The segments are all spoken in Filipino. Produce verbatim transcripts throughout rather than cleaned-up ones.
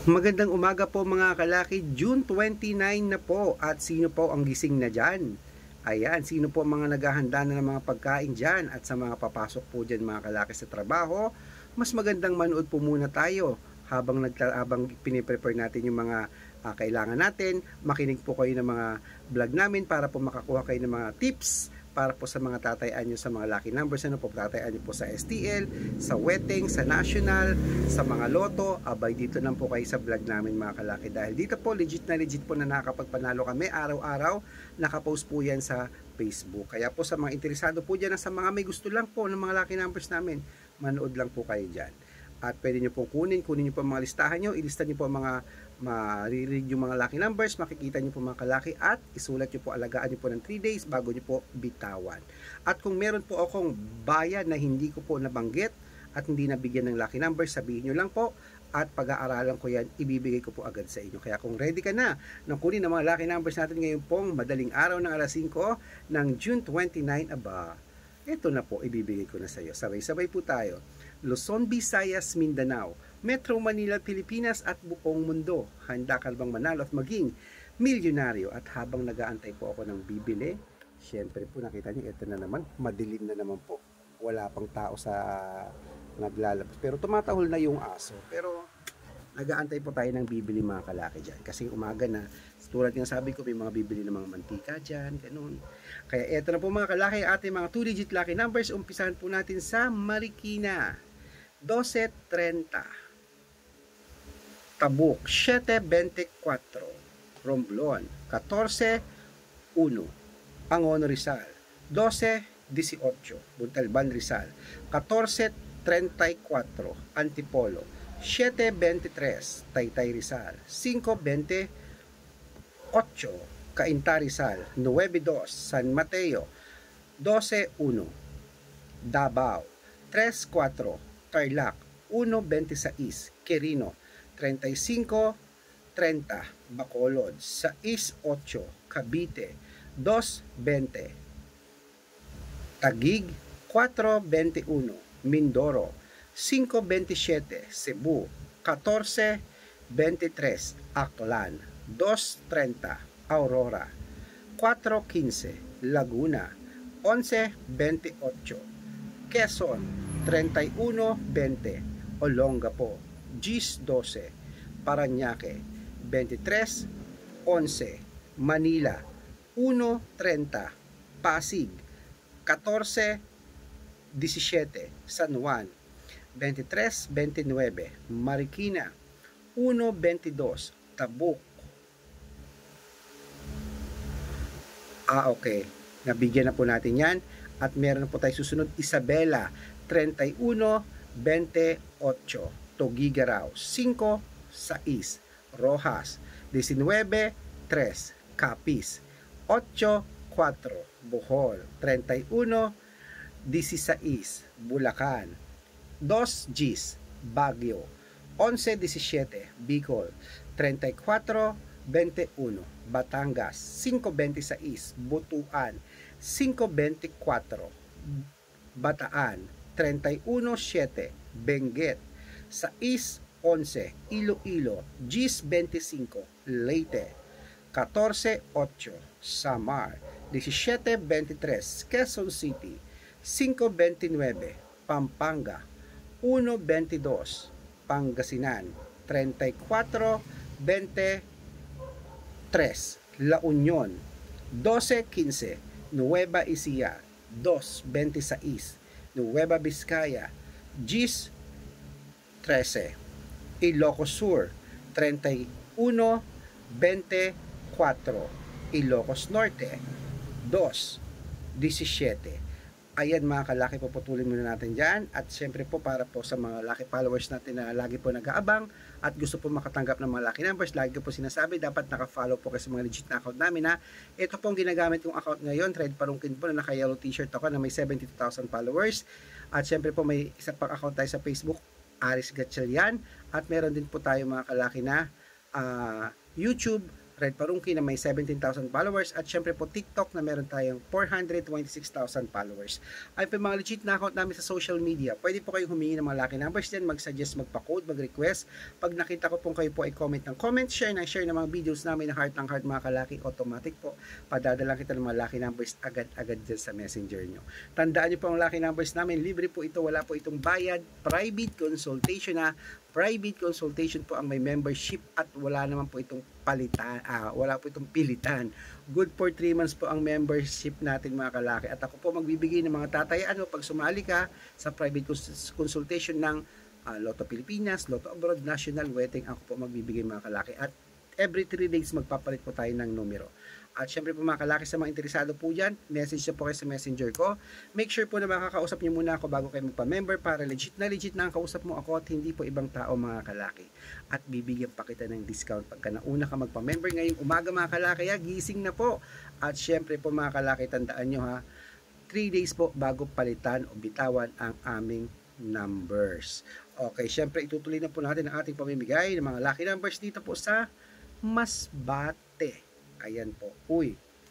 Magandang umaga po mga kalaki, June twenty-nine na po at sino po ang gising na dyan? Ayan, sino po mga naghahanda na ng mga pagkain dyan at sa mga papasok po dyan mga kalaki sa trabaho, mas magandang manood po muna tayo habang, habang piniprepare natin yung mga uh, kailangan natin. Makinig po kayo ng mga vlog namin para po makakuha kayo ng mga tips para po sa mga tatayaan nyo sa mga lucky numbers. Ano po, tatayaan nyo po sa S T L, sa wedding, sa national, sa mga loto. Abay, dito lang po kayo sa vlog namin mga kalaki. Dahil dito po, legit na legit po na nakakapagpanalo kami. Araw-araw, nakapost po yan sa Facebook. Kaya po sa mga interesado po dyan, sa mga may gusto lang po ng mga lucky numbers namin, manood lang po kayo dyan. At pwede nyo po kunin, kunin nyo po mga listahan nyo, ilista nyo po mga mariread yung mga lucky numbers, makikita nyo po mga kalaki at isulat nyo po, alagaan nyo po ng three days bago nyo po bitawan. At kung meron po akong bayan na hindi ko po nabanggit at hindi nabigyan ng lucky numbers, sabihin nyo lang po at pag-aaralan ko yan, ibibigay ko po agad sa inyo. Kaya kung ready ka na nang kunin ng mga lucky numbers natin ngayon pong madaling araw ng alas singko ng June twenty-nine, aba, ito na po, ibibigay ko na sa iyo. Sabay-sabay po tayo. Luzon, Visayas, Mindanao, Metro Manila, Pilipinas at buong mundo. Handa ka bang manalo at maging milyonaryo? At habang nag-aantay po ako ng bibili, syempre po nakita niyo, ito na naman, madilim na naman po. Wala pang tao sa naglalabas. Pero tumatahol na yung aso. Pero nag-aantay po tayo ng bibili mga kalaki dyan. Kasi umaga na, tulad nga sabi ko, may mga bibili ng mga mantika dyan, ganun. Kaya eto na po mga kalaki, ating mga two digit lucky numbers. Umpisahan po natin sa Marikina. twelve thirty. Tabuk, seven twenty-four. Romblon, fourteen one. Angono Rizal, twelve eighteen. Buntalban Rizal, fourteen thirty-four. Antipolo, seven twenty-three. Taytay Rizal, five twenty-eight. Cainta Rizal, nine two. San Mateo, twelve one. Davao, three four. Tarlac, one twenty-six. Quirino, thirty-five thirty. Bacolod, six eight. Cavite, two twenty. Taguig, four twenty-one. Mindoro, five twenty-seven. Cebu, fourteen twenty-three. Aklan, two thirty. Aurora, four fifteen. Laguna, eleven twenty-eight. Quezon, thirty-one twenty. Olongapo, ten twelve. Parañaque, twenty-three eleven. Manila, one thirty. Pasig, fourteen seventeen. San Juan, twenty-three twenty-nine. Marikina, one twenty-two. Tabuk. Ah, okay. Nabigyan na po natin yan. At meron na po tayo susunod. Isabela, thirty-one twenty-eight. Tugigaraw, five six. Rojas, nineteen three. Capiz, eight four. Bohol, thirty-one sixteen. Bulacan, two Gs. Baguio, eleven seventeen. Bicol, thirty-four twenty-one. Batangas, five twenty-six. Butuan, five twenty-four. Bataan, thirty-one seven. Benguet, six eleven. Iloilo, ten twenty-five. Leyte, fourteen eight. Samar, seventeen twenty-three. Quezon City, five twenty-nine. Pampanga, one twenty-two. Pangasinan, thirty-four twenty-three. La Union, twelve fifteen. Nueva Ecija, two twenty-six. Nueva Vizcaya, ten thirteen. Ilocos Sur, thirty-one twenty-four. Ilocos Norte, two seventeen. Ayan mga kalaki, puputulin muna natin dyan. At syempre po para po sa mga lucky followers natin na lagi po nag-aabang at gusto po makatanggap ng mga lucky numbers, lagi ko po sinasabi, dapat naka-follow po kayo sa mga legit na account namin ha. Ito po ang ginagamit kong account ngayon, Thread Parungkin po, na naka-yellow t-shirt ako na may seventy-two thousand followers. At syempre po may isa pang account tayo sa Facebook, Aris Gatchalian. At meron din po tayo mga kalaki na uh, YouTube Red Parungki na may seventeen thousand followers, at syempre po TikTok na meron tayong four hundred twenty-six thousand followers. Ay po mga legit na account namin sa social media. Pwede po kayong humingi ng mga lucky numbers dyan, mag-suggest, magpa-code, mag-request. Pag nakita ko po kayo po ay comment ng comment, share na share ng mga videos namin na heart ng heart mga kalaki, automatic po padadala kita ng mga lucky numbers agad-agad dyan sa messenger nyo. Tandaan nyo po ang lucky numbers namin, libre po ito, wala po itong bayad, private consultation na. Private consultation po ang may membership at wala naman po itong palitan, ah, wala po itong pilitan. Good for three months po ang membership natin mga kalaki. At ako po magbibigay ng mga tatayaan mo pag sumali ka sa private consultation ng uh, Lotto Pilipinas, Lotto Abroad, National Wedding. Ako po magbibigay mga kalaki. At every three days magpapalit po tayo ng numero. At syempre po mga kalaki, sa mga interesado po dyan, message na po kayo sa messenger ko. Make sure po na makakausap nyo muna ako bago kayo magpa-member para legit na legit na ang kausap mo ako at hindi po ibang tao mga kalaki. At bibigyan pa kita ng discount pagka nauna ka magpa-member ngayong umaga mga kalaki. Ha, gising na po. At syempre po mga kalaki, tandaan nyo ha, three days po bago palitan o bitawan ang aming numbers. Okay, syempre itutuloy na po natin ang ating pamimigay ng mga lucky numbers dito po sa Masbate. Ayan po. Uy,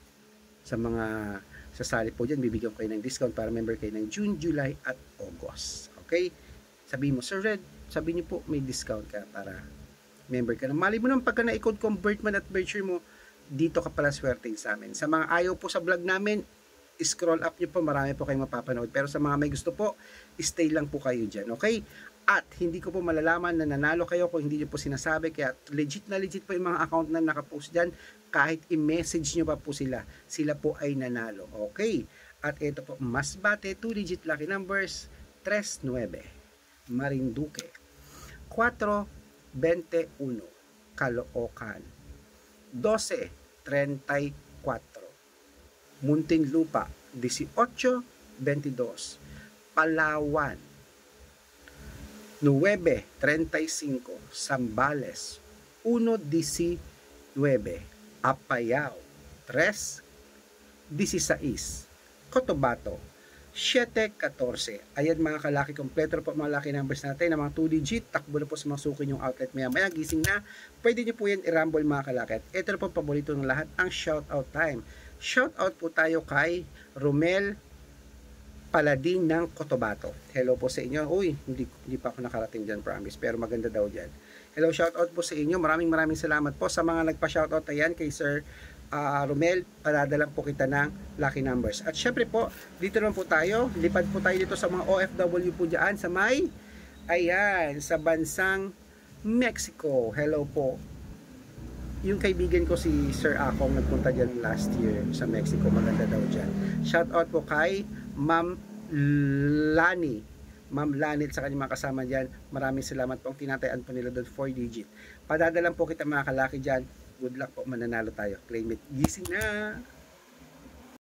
sa mga sasali po dyan, bibigyan ko kayo ng discount para member kayo ng June, July at August. Okay? Sabihin mo, Sir Red, sabihin niyo po may discount ka para member ka. Mali mo naman pagka na-code convert man at virtue mo, dito ka pala swerting sa amin. Sa mga ayaw po sa vlog namin, scroll up nyo po, marami po kayong mapapanood. Pero sa mga may gusto po, stay lang po kayo dyan. Okay? At hindi ko po malalaman na nanalo kayo kung hindi nyo po sinasabi. Kaya legit na legit po yung mga account na nakapost dyan. Kahit i-message nyo pa po sila, sila po ay nanalo. Okay? At ito po, Masbate, two digit lucky numbers, three nine, Marinduque, four twenty-one, Caloocan, twelve thirty-four, Muntinlupa, eighteen twenty-two, Palawan, nine thirty-five, Zambales, one nineteen, Apayao, three sixteen, Cotabato, seven fourteen. Ayan mga kalaki, kompleto po mga lucky numbers natin na mga two digit. Takbo na po sa mga suki yung outlet maya maya. Gising na. Pwede nyo po yan i-rumble mga kalaki. At ito na po paborito ng lahat, ang shout out time. Shout out po tayo kay Romel Paladin ng Cotabato. Hello po sa inyo. Uy, hindi, hindi pa ako nakarating dyan, promise. Pero maganda daw dyan. Hello, shout out po sa inyo. Maraming maraming salamat po sa mga nagpa-shout out. Ayan kay Sir uh, Romel. Padadalang po kita ng lucky numbers. At syempre po, dito naman po tayo. Lipad po tayo dito sa mga O F W po dyan sa may, ayan, sa bansang Mexico. Hello po. Yung kaibigan ko si Sir Akong nagpunta dyan last year sa Mexico. Maganda daw dyan. Shout out po kay Ma'am Lani. Ma'am Lani at sa kanyang mga kasama dyan. Maraming salamat po. Ang tinatayaan po nila doon, four digit. Padadalan po kita mga kalaki dyan. Good luck po. Mananalo tayo. Claim it. Gising na!